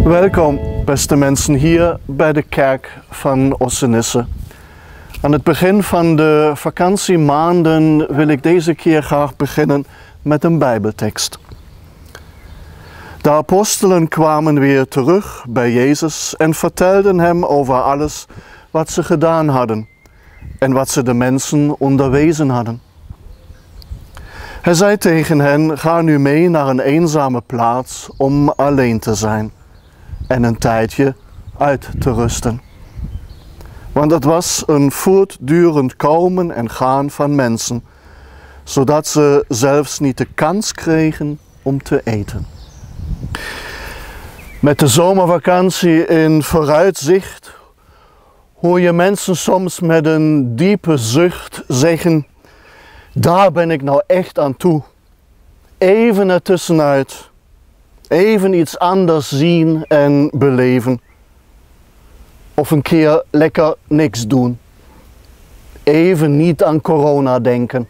Welkom, beste mensen, hier bij de kerk van Ossenisse. Aan het begin van de vakantiemaanden wil ik deze keer graag beginnen met een Bijbeltekst. De apostelen kwamen weer terug bij Jezus en vertelden hem over alles wat ze gedaan hadden en wat ze de mensen onderwezen hadden. Hij zei tegen hen: ga nu mee naar een eenzame plaats om alleen te zijn en een tijdje uit te rusten. Want het was een voortdurend komen en gaan van mensen, zodat ze zelfs niet de kans kregen om te eten. Met de zomervakantie in vooruitzicht hoor je mensen soms met een diepe zucht zeggen: daar ben ik nou echt aan toe. Even ertussenuit. Even iets anders zien en beleven. Of een keer lekker niks doen. Even niet aan corona denken.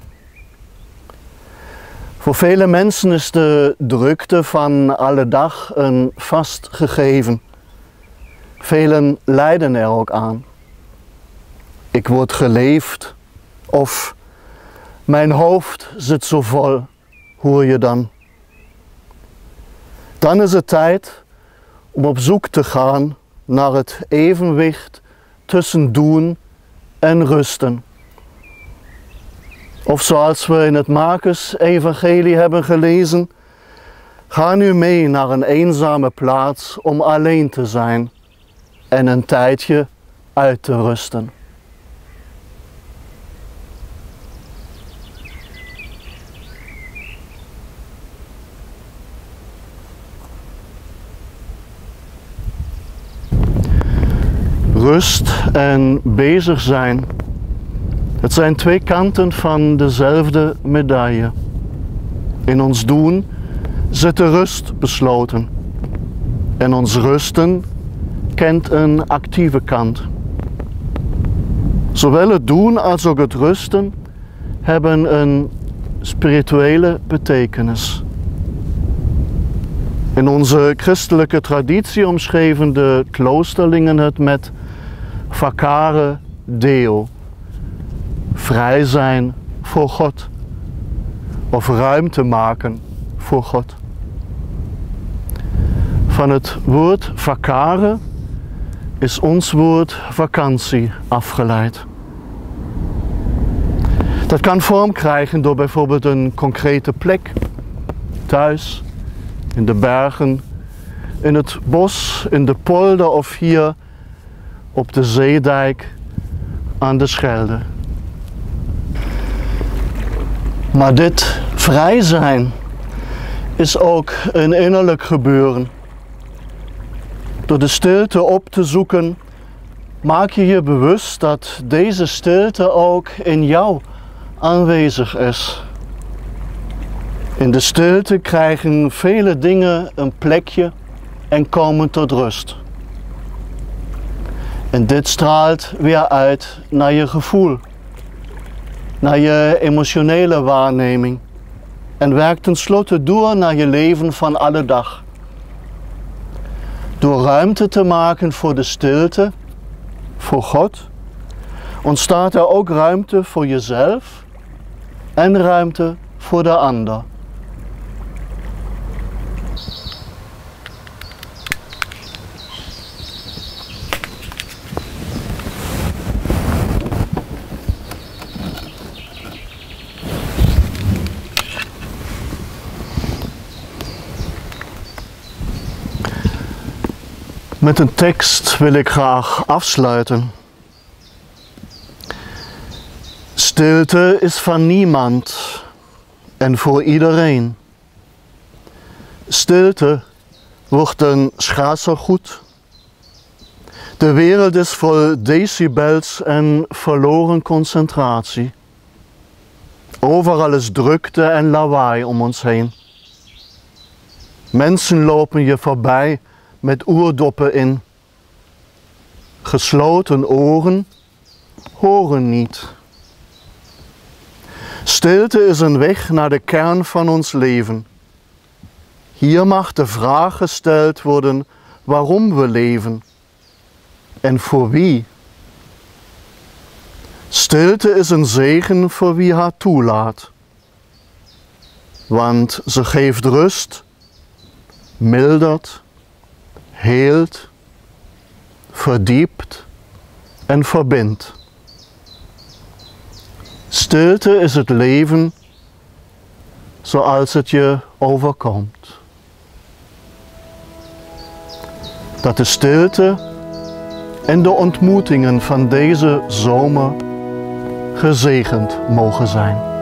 Voor vele mensen is de drukte van alle dag een vast gegeven. Velen lijden er ook aan. Ik word geleefd of mijn hoofd zit zo vol, hoor je dan. Dan is het tijd om op zoek te gaan naar het evenwicht tussen doen en rusten. Of zoals we in het Markus-evangelie hebben gelezen: ga nu mee naar een eenzame plaats om alleen te zijn en een tijdje uit te rusten. Rust en bezig zijn, het zijn twee kanten van dezelfde medaille. In ons doen zit de rust besloten en ons rusten kent een actieve kant. Zowel het doen als ook het rusten hebben een spirituele betekenis. In onze christelijke traditie omschreven de kloosterlingen het met vacare Deo, vrij zijn voor God, of ruimte maken voor God. Van het woord vacare is ons woord vakantie afgeleid. Dat kan vorm krijgen door bijvoorbeeld een concrete plek, thuis, in de bergen, in het bos, in de polder of hier op de zeedijk aan de Schelde. Maar dit vrij zijn is ook een innerlijk gebeuren. Door de stilte op te zoeken, maak je je bewust dat deze stilte ook in jou aanwezig is. In de stilte krijgen vele dingen een plekje en komen tot rust. En dit straalt weer uit naar je gevoel, naar je emotionele waarneming en werkt tenslotte door naar je leven van alle dag. Door ruimte te maken voor de stilte, voor God, ontstaat er ook ruimte voor jezelf en ruimte voor de ander. Met een tekst wil ik graag afsluiten. Stilte is van niemand en voor iedereen. Stilte wordt een schaarser goed. De wereld is vol decibels en verloren concentratie. Overal is drukte en lawaai om ons heen. Mensen lopen je voorbij met oordoppen in. Gesloten oren horen niet. Stilte is een weg naar de kern van ons leven. Hier mag de vraag gesteld worden: waarom we leven en voor wie. Stilte is een zegen voor wie haar toelaat, want ze geeft rust, mildert, heelt, verdiept en verbindt. Stilte is het leven zoals het je overkomt. Dat de stilte en de ontmoetingen van deze zomer gezegend mogen zijn.